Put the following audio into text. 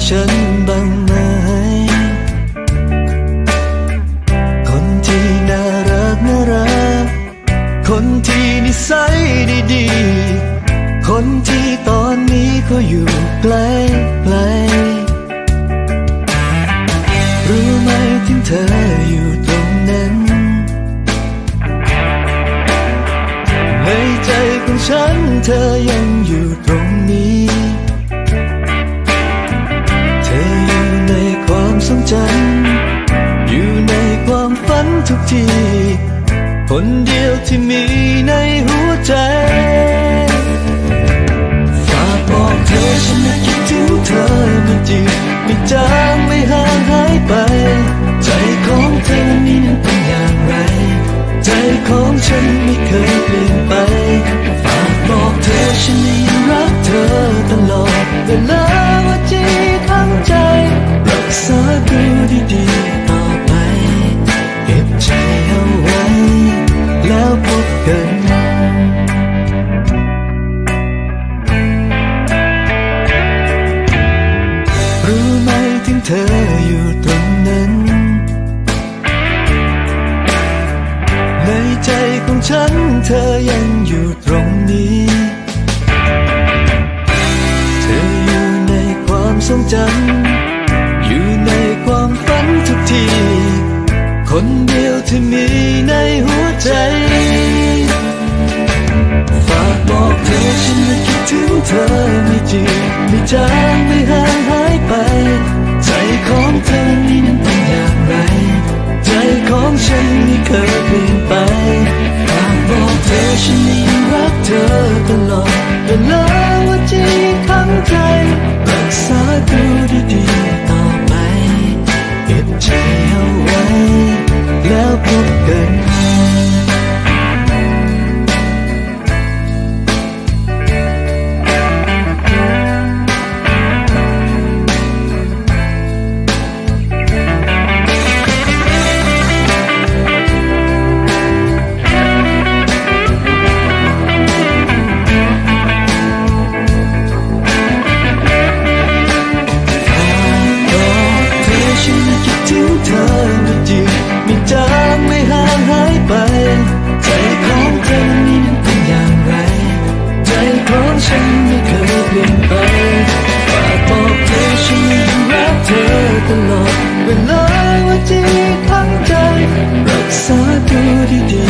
ฉันบ้างไหมคนที่น่ารักน่ารักคนที่นิสัยดีๆคนที่ตอนนี้ก็อยู่ไกลไกลรู้ไหมถึงเธออยู่ตรงนั้นในใจของฉันเธอยังอยู่ตรงนี้เธออยู่ในความทรงจำอยู่ในความฝันทุกทีคนเดียวที่มีในหัวใจฝากบอกเธอฉันน่ะคิดถึงเธอไม่จริงไม่จางไม่ห่างหายไปใจของเธอนี่นั้นเป็นอย่างไรใจของฉันไม่เคยเปลี่ยนไปฝากบอกเธอฉันยังรักเธอตลอดเวลาว่าจีทั้งใจรักษาดูดีๆต่อไปเก็บใจเอาไว้แล้วพบกันรู้ไหมถึงเธออยู่ตรงนั้นในใจของฉันเธอยังอยู่ตรงนี้เธออยู่ในความทรงจำอยู่ในความฝันทุกทีคนเดียวที่มีในหัวใจฝากบอกเธอฉันน่ะคิดถึงเธอไม่จริงไม่จางไม่ห่างหายไปใจของเธอนี่นั้นเป็นอย่างไรใจของฉันไม่เคยเปลี่ยนไปฝากบอกเธอฉันยังรักเธอตลอดเวลาว่าจีทั้งใจรักษาดูดีๆต่อไปเก็บใจเอาไว้แล้วพบกันเวลาว่าจีทั้งใจรักษาดูดี